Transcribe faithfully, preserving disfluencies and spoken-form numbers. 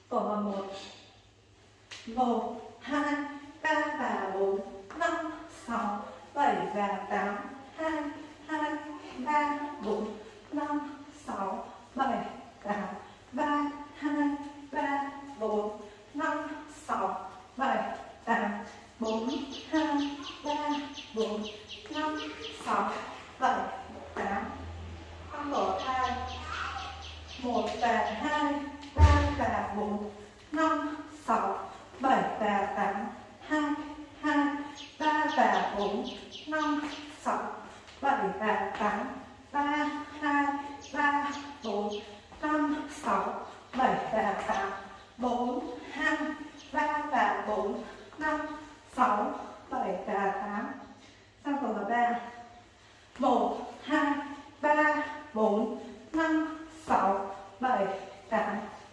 Tổ hợp một. một, hai, ba và bốn, năm, sáu, bảy và tám. hai, hai, ba, bốn, năm, sáu, bảy, tám. ba, hai, ba, bốn, năm, sáu, bảy, tám. bốn, hai, ba, bốn, năm, sáu, bảy, tám. Con tổ hai. một và hai, ba và bốn, năm, sáu, bảy và tám. hai, hai, ba và bốn, năm, sáu, bảy và tám. ba, hai, ba, bốn, năm, sáu, bảy và tám. bốn, hai, ba và bốn, năm, sáu, bảy và tám. Sang tổ hợp ba. một, hai, ba, bốn, năm, sáu, bảy, tám.